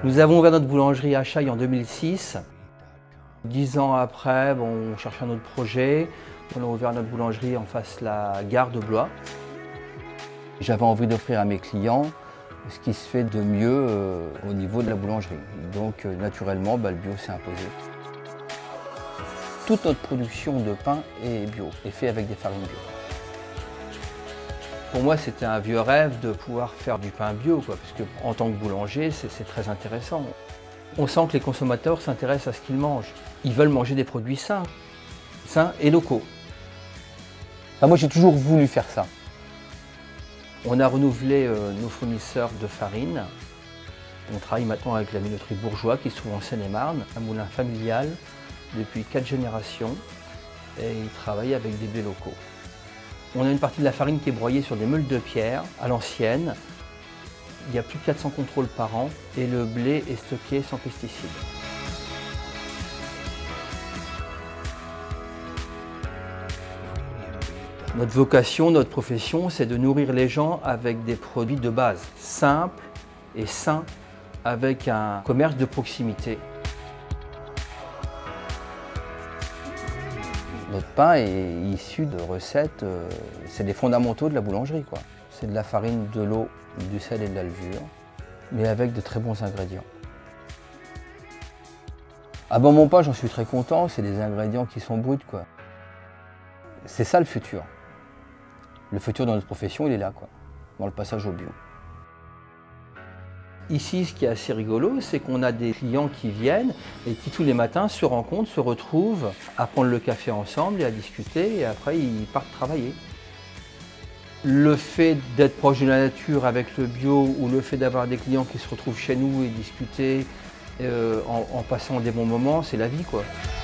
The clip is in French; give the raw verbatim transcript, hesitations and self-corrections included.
Nous avons ouvert notre boulangerie à Chailles en deux mille six. Dix ans après, bon, on cherche un autre projet. On a ouvert notre boulangerie en face de la gare de Blois. J'avais envie d'offrir à mes clients ce qui se fait de mieux euh, au niveau de la boulangerie. Donc euh, naturellement, bah, le bio s'est imposé. Toute notre production de pain est bio, est fait avec des farines bio. Pour moi, c'était un vieux rêve de pouvoir faire du pain bio, quoi, parce qu'en tant que boulanger, c'est très intéressant. On sent que les consommateurs s'intéressent à ce qu'ils mangent. Ils veulent manger des produits sains, sains et locaux. Enfin, moi, j'ai toujours voulu faire ça. On a renouvelé euh, nos fournisseurs de farine. On travaille maintenant avec la minoterie Bourgeois qui se trouve en Seine-et-Marne, un moulin familial depuis quatre générations, et ils travaillent avec des blés locaux. On a une partie de la farine qui est broyée sur des meules de pierre à l'ancienne. Il y a plus de quatre cents contrôles par an et le blé est stocké sans pesticides. Notre vocation, notre profession, c'est de nourrir les gens avec des produits de base, simples et sains, avec un commerce de proximité. Notre pain est issu de recettes, euh, c'est des fondamentaux de la boulangerie, quoi. C'est de la farine, de l'eau, du sel et de la levure, mais avec de très bons ingrédients. Ah ben mon pain, j'en suis très content, c'est des ingrédients qui sont bruts, quoi. C'est ça le futur. Le futur de notre profession, il est là, quoi, dans le passage au bio. Ici, ce qui est assez rigolo, c'est qu'on a des clients qui viennent et qui tous les matins se rencontrent, se retrouvent à prendre le café ensemble et à discuter, et après ils partent travailler. Le fait d'être proche de la nature avec le bio, ou le fait d'avoir des clients qui se retrouvent chez nous et discuter euh, en, en passant des bons moments, c'est la vie, quoi.